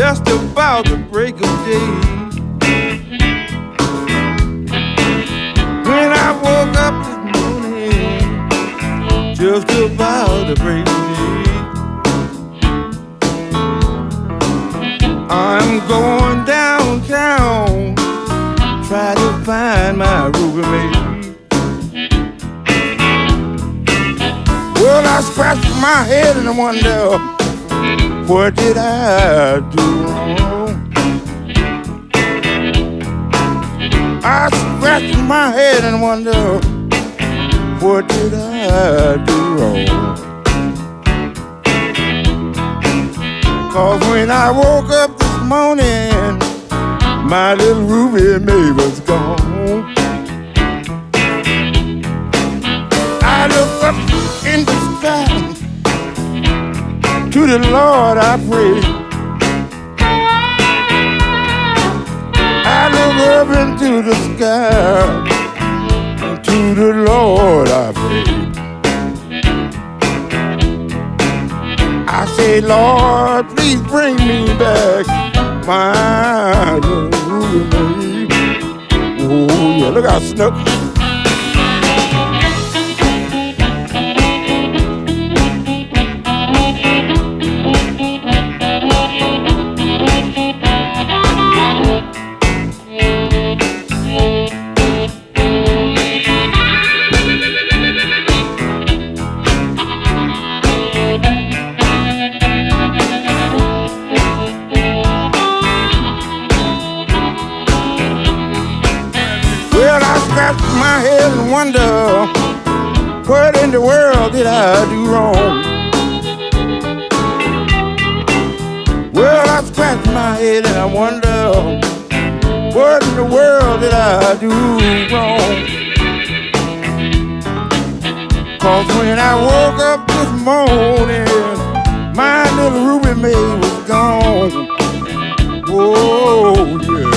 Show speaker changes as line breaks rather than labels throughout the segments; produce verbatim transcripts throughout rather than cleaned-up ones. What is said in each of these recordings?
just about the break of day. When I woke up this morning, just about the break of day. I'm going downtown, try to find my roommate. Well, I scratched my head and I wonder, what did I do wrong? I scratched my head and wonder, what did I do wrong? Cause when I woke up this morning, my little Ruby May was gone. I looked up in the sky, to the Lord I pray. I look up into the sky, and to the Lord I pray. I say, Lord, please bring me back my little Ruby May. Oh yeah, look how snuck. Well, I scratch my head and wonder, what in the world did I do wrong? Well, I scratch my head and I wonder, what in the world did I do wrong? Cause when I woke up this morning, my little Ruby May was gone. Oh, yeah.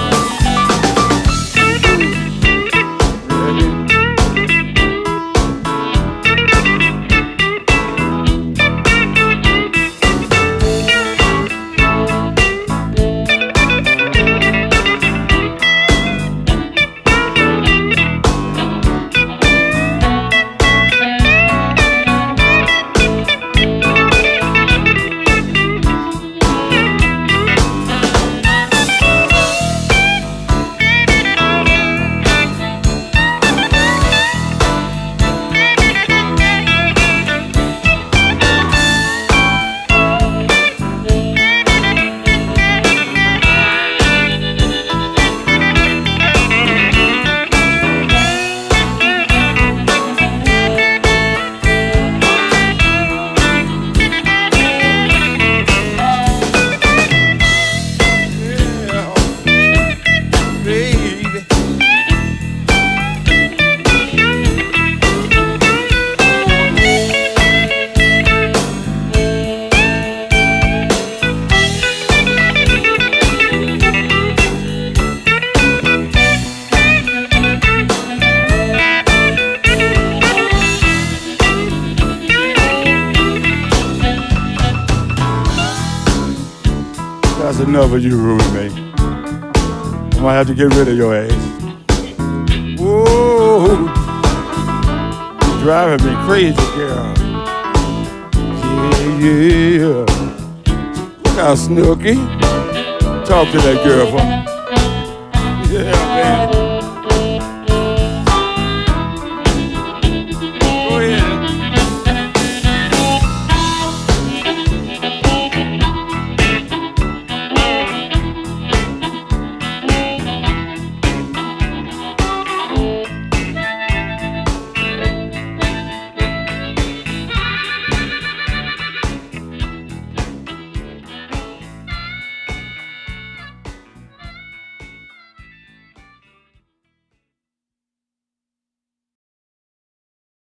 That's enough of you, Ruby May. I might have to get rid of your ass. Whoa, you're driving me crazy, girl. Yeah, yeah. Look how snooky. Talk to that girl for me.